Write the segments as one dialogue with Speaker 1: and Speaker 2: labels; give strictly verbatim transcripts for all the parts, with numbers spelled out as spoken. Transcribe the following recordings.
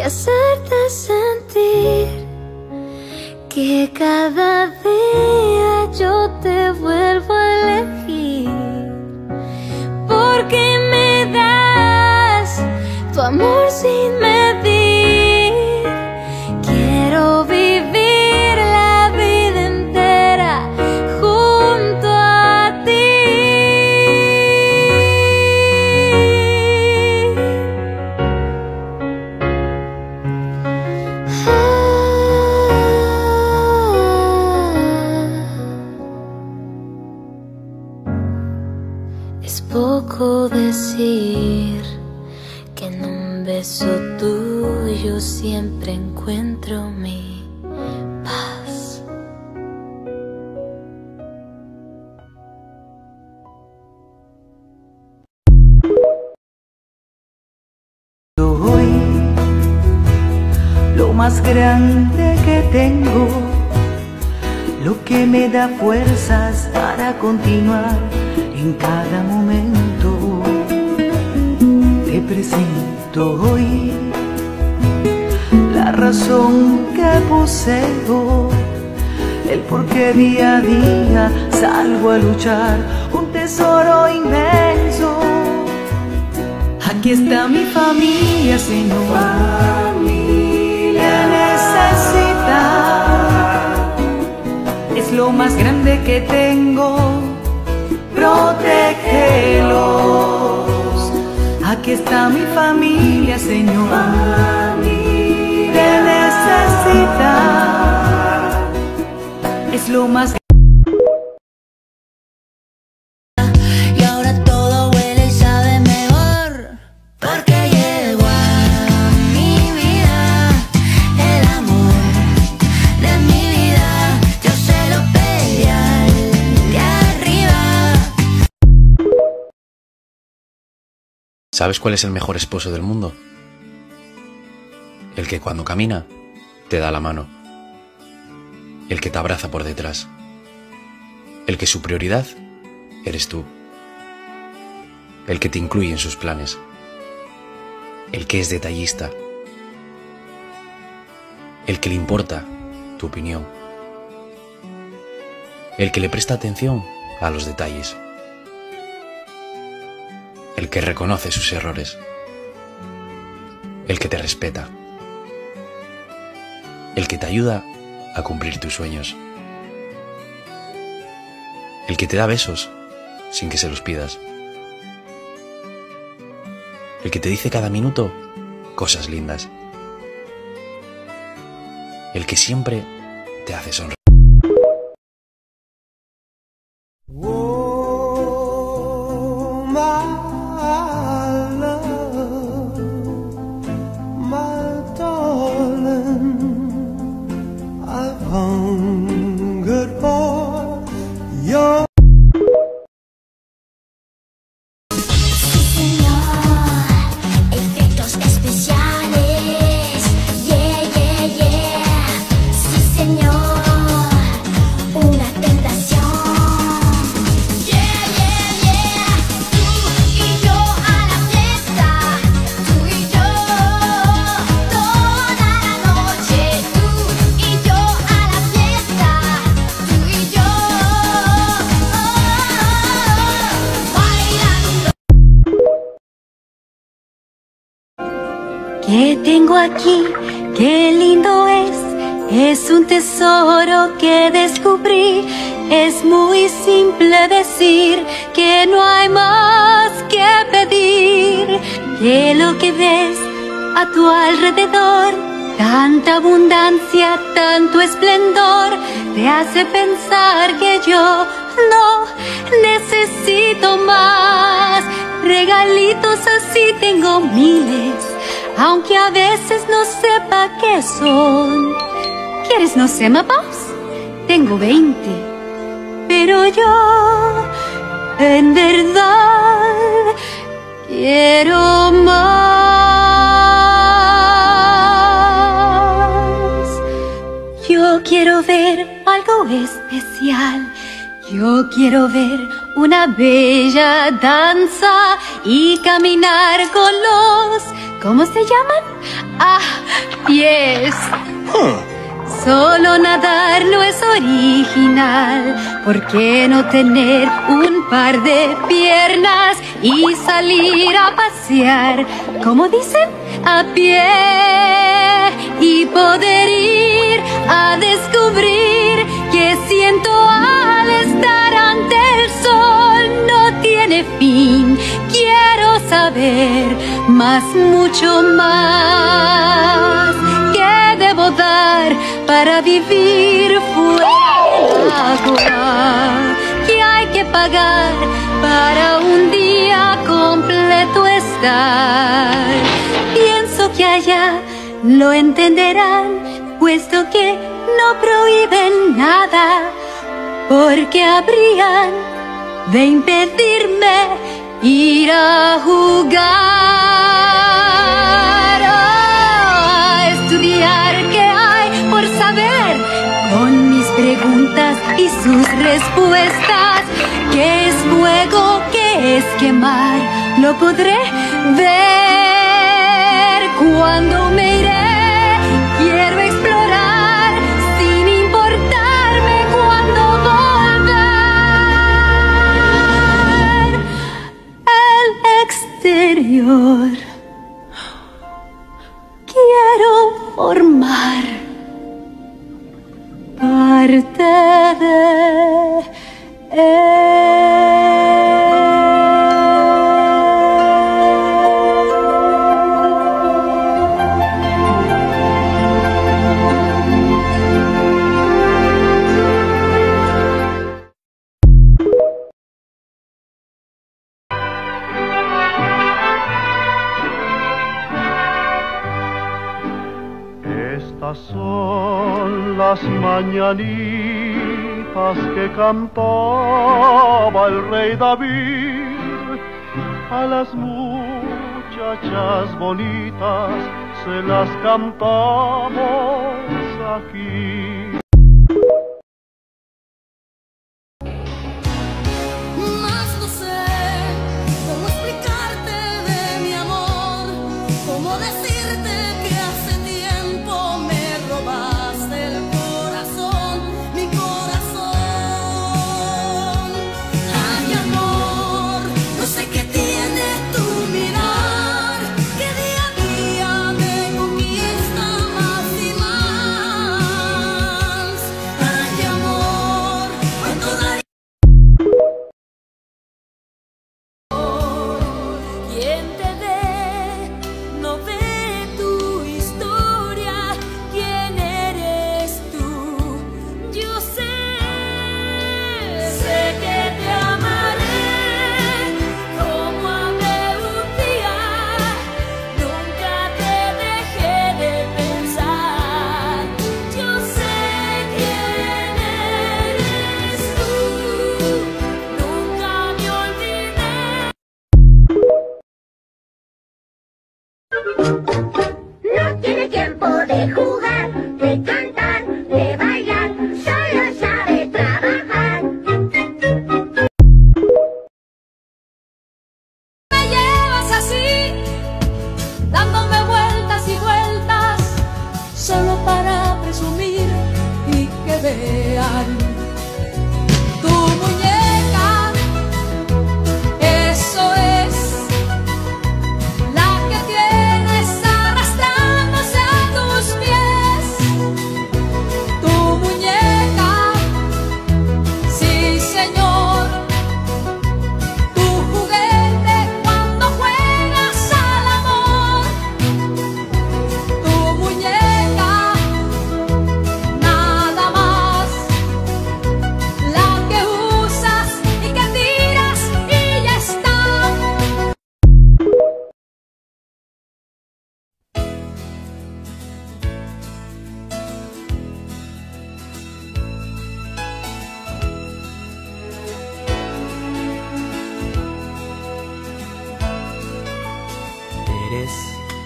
Speaker 1: hacerte sentir que cada día yo te vuelvo a elegir, porque me das tu amor sin medir. Quiero vivir la vida entera junto a ti. Es poco decir que en un beso tuyo siempre encuentro mi paz.
Speaker 2: Soy lo más grande que tengo, lo que me da fuerzas para continuar en cada momento. Te presento hoy la razón que poseo, el por qué día a día salgo a luchar, un tesoro inmenso. Aquí está mi familia, Señor, familia que necesita, es lo más grande que tengo. Protégelos. Aquí está mi familia, Señor, familia que necesita, es lo más grande.
Speaker 1: Y ahora todo huele y sabe mejor, porque llegó a mi vida el amor de mi vida. Yo se lo pedí al de arriba.
Speaker 3: ¿Sabes cuál es el mejor esposo del mundo? El que cuando camina te da la mano, el que te abraza por detrás, el que su prioridad eres tú, el que te incluye en sus planes, el que es detallista, el que le importa tu opinión, el que le presta atención a los detalles, el que reconoce sus errores, el que te respeta, el que te ayuda a cumplir tus sueños, el que te da besos sin que se los pidas, el que te dice cada minuto cosas lindas, el que siempre te hace sonreír.
Speaker 1: ¿Qué tengo aquí? ¡Qué lindo es! Es un tesoro que descubrí. Es muy simple decir que no hay más que pedir. Que lo que ves a tu alrededor, tanta abundancia, tanto esplendor, te hace pensar que yo no necesito más. Regalitos así tengo miles, aunque a veces no sepa qué son. ¿Quieres no sé, Mapaus? Tengo veinte, pero yo en verdad quiero más. Yo quiero ver algo especial. Yo quiero ver una bella danza y caminar con los
Speaker 4: ¿Cómo se llaman? Ah, pies. Solo nadar no es original. ¿Por qué no tener un par de piernas y salir a pasear? ¿Cómo dicen? A pie. Y poder ir a descubrir que siento al estar ante el sol no tiene fin. Quiero saber más, mucho más. ¿Qué debo dar para vivir fuera del agua? ¿Qué hay que pagar para un día completo estar? Pienso que allá lo entenderán, puesto que no prohíben nada, porque habrían de impedirme ir a jugar, a estudiar qué hay por saber, con mis preguntas y sus respuestas. ¿Qué es fuego? ¿Qué es quemar? Lo podré ver cuando me iré. Quiero explorar sin importarme cuándo volver. El exterior quiero formar parte de él.
Speaker 5: Estas son las mañanitas que cantaba el rey David. A las muchachas bonitas se las cantamos aquí.
Speaker 1: Más no sé cómo explicarte de mi amor, cómo decirte que hace tiempo me robaste el corazón, mi corazón. Ay, amor, no sé qué tiene tu mirar, que día a día me conquista más y más. Ay, amor, cuánto daría. Quien te ve, no ve tu historia. ¿Quién eres tú? Yo sé, sé que te amaré como amé un día. Nunca te dejé de pensar. Yo sé quién eres tú. Nunca me olvidé.
Speaker 6: No tiene tiempo de jugar, de cantar, de bailar, solo sabe trabajar.
Speaker 1: Me llevas así, dándome vueltas y vueltas, solo para presumir y que vean tu muñeca. Eso es la que tienes arrastrándose a tus pies. Tu muñeca, sí señor, tu juguete cuando juegas al amor. Tu muñeca, nada más, la que usas y que tiras y ya está.
Speaker 2: Eres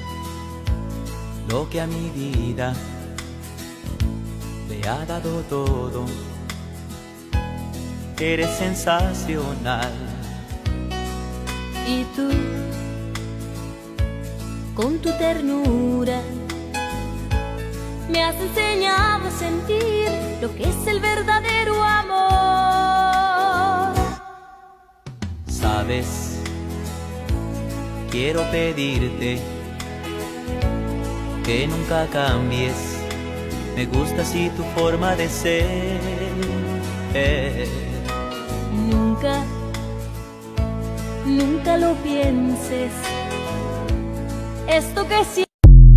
Speaker 2: lo que a mi vida le ha dado todo. Eres sensacional.
Speaker 4: ¿Y tú?
Speaker 1: con tu ternura. Me has enseñado a sentir lo que es el verdadero amor.
Speaker 2: Sabes, quiero pedirte que nunca cambies. Me gusta así tu forma de ser.
Speaker 1: Nunca, nunca lo pienses. Esto que sí.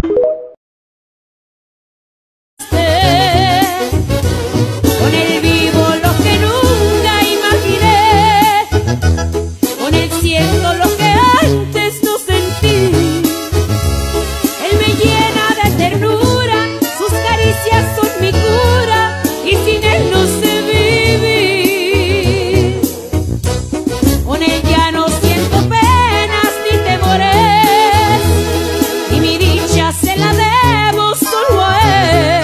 Speaker 1: Con él vivo lo que nunca imaginé. Con él siento lo que antes no sentí. Él me llena de ternura, sus caricias son mi cura, y sin él no sé vivir. Con él ya no siento penas ni temores, y mi dicha se la debo solo a él.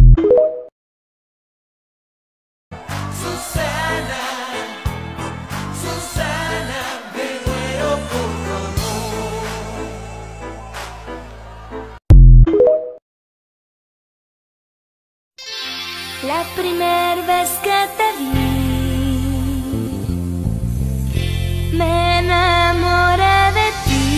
Speaker 2: Susana, Susana, me muero por tu amor.
Speaker 1: La primera vez que te vi, me enamoré de ti.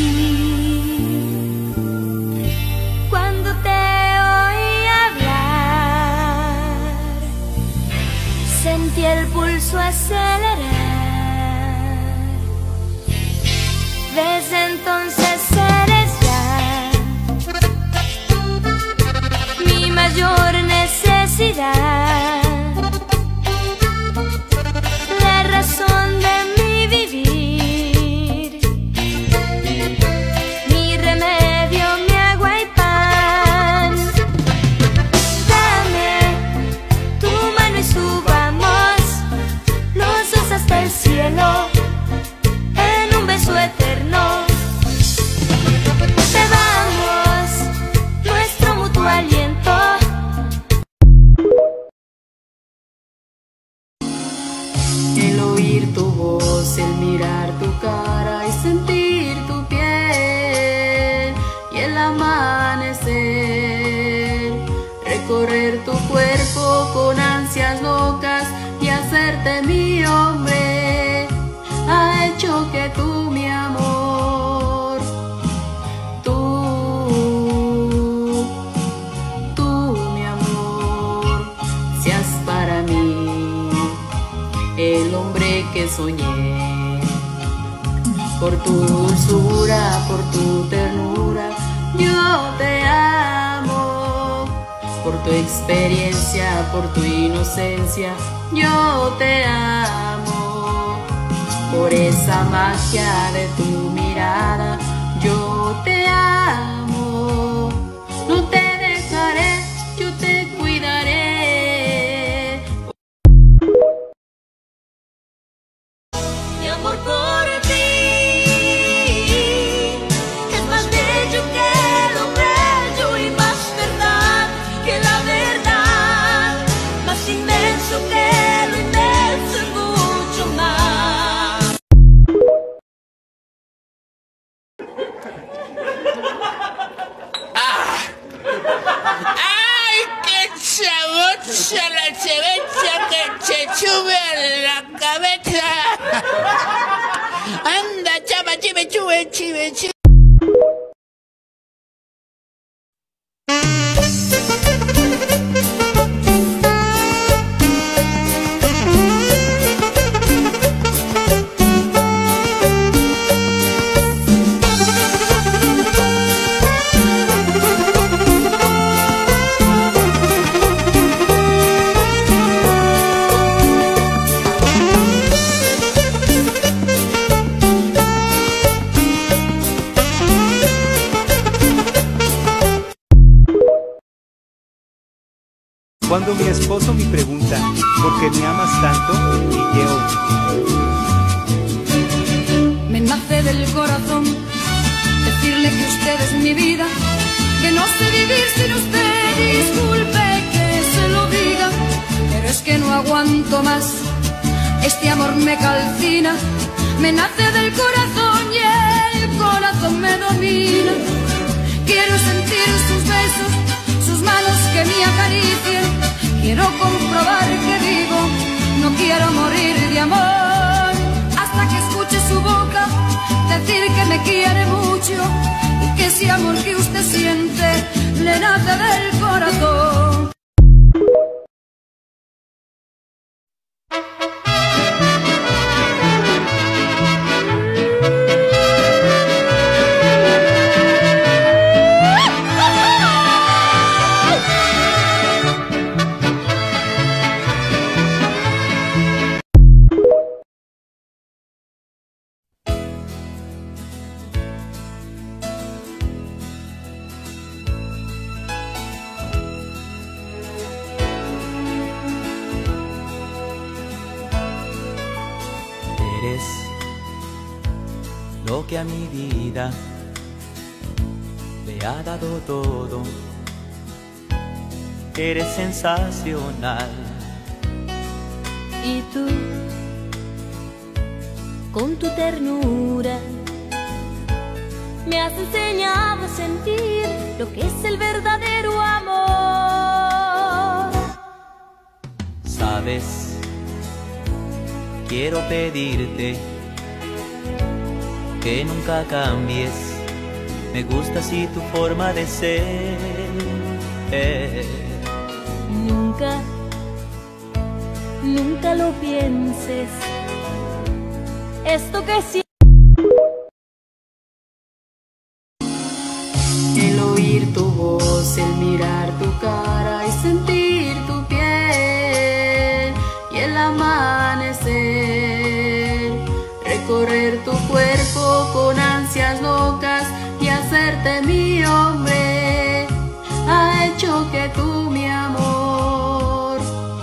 Speaker 1: Cuando te oí hablar, sentí el pulso acelerar. Desde entonces eres ya mi mayor necesidad, la razón de mi vivir, mi remedio, mi agua y pan. Dame tu mano y subamos los dos hasta el cielo en un beso eterno. Bebamos nuestro mutuo aliento.
Speaker 7: El oír tu voz, el mirar tu cara y sentir tu piel, y el amanecer, recorrer tu cuerpo con ansias locas y hacerte mi hombre, ha hecho que tú, mi amor, tú, tú, mi amor, seas para mí el hombre que soñé. Por tu dulzura, por tu ternura, yo te amo. Por tu experiencia, por tu inocencia, yo te amo. Por esa magia de tu mirada, yo te amo. No te dejaré, yo te cuidaré.
Speaker 1: Mi amor por ti es más bello que lo bello y más verdad que la verdad, más inmenso que lo inmenso y mucho más.
Speaker 8: ¡Ay, qué chabocha la chevecha que se sube a la cabeza! ¡Anda, chava, chive, chuve, chive, chive!
Speaker 9: Cuando mi esposo me pregunta ¿por qué me amas tanto? Y yo
Speaker 4: Me nace del corazón decirle que usted es mi vida, que no sé vivir sin usted. Disculpe que se lo diga, pero es que no aguanto más. Este amor me calcina, me nace del corazón y el corazón me domina. que me acaricien. Quiero comprobar que vivo, no quiero morir de amor. Hasta que escuche su boca decir que me quiere mucho y que ese amor que usted siente le nace del corazón.
Speaker 2: Eres lo que a mi vida le ha dado todo. Eres sensacional.
Speaker 10: Y tú, con tu ternura, me has enseñado a sentir lo que es el verdadero amor.
Speaker 2: Sabes, quiero pedirte que nunca cambies. Me gusta así tu forma de ser.
Speaker 10: Nunca, nunca lo pienses. Esto que sí.
Speaker 7: El oír tu voz, el mirar tu cara y sentir tu piel y el amanecer, recorrer tu cuerpo con ansias locas y hacerte mi hombre, ha hecho que tú, mi amor,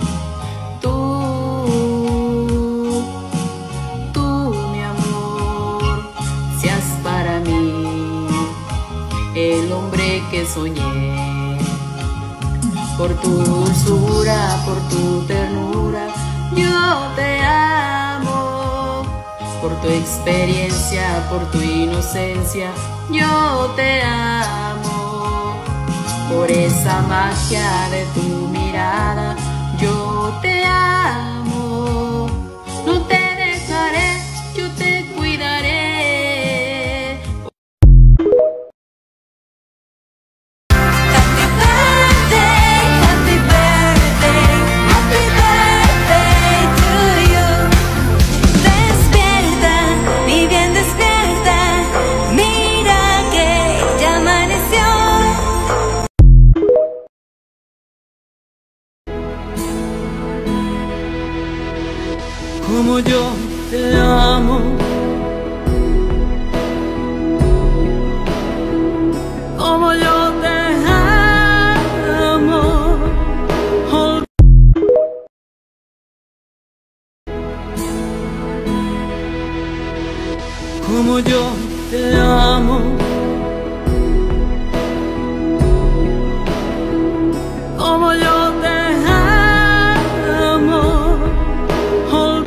Speaker 7: tú, tú, mi amor, seas para mí el hombre que soñé. Por tu dulzura, por tu ternura, yo te amo. Por tu experiencia, por tu inocencia, yo te amo. Por esa magia de tu mirada, yo te amo. No te dejaré, yo te cuidaré.
Speaker 2: Como yo te amo, como yo te amo, oh. Como yo te amo, como yo te amo, oh.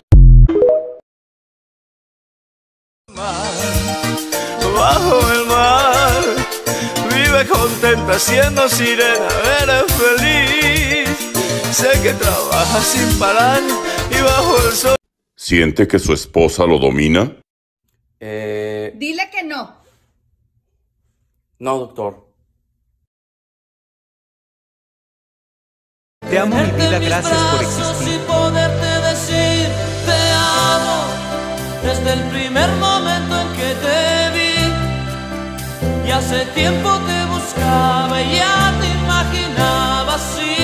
Speaker 11: Bajo el mar, vive contenta siendo sirena, eres feliz. Sé que trabaja sin parar y bajo el sol.
Speaker 12: ¿Siente que su esposa lo domina?
Speaker 13: Eh...
Speaker 14: Dile que no.
Speaker 13: No, doctor.
Speaker 9: Te amo, mi vida, gracias por existir.
Speaker 15: Y poderte decir te amo desde el primer momento en que te vi. Y hace tiempo te buscaba y ya te imaginaba así.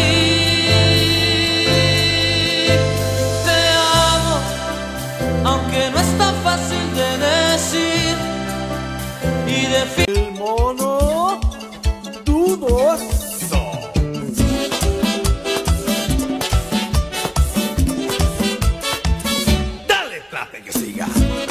Speaker 15: Te amo, aunque no es tan fácil de decir y definir.
Speaker 11: El mono dudoso. Dale, trate que siga.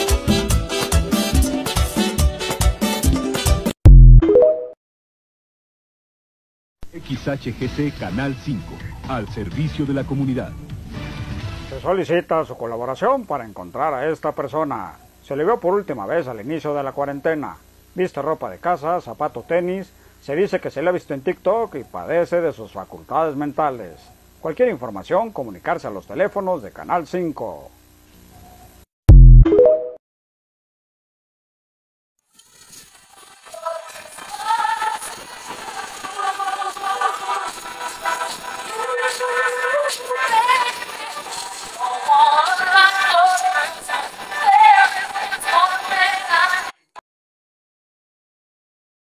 Speaker 16: X H G C Canal cinco, al servicio de la comunidad.
Speaker 17: Se solicita su colaboración para encontrar a esta persona. Se le vio por última vez al inicio de la cuarentena. Viste ropa de casa, zapatos, tenis, Se dice que se le ha visto en TikTok y padece de sus facultades mentales. Cualquier información, comunicarse a los teléfonos de Canal cinco.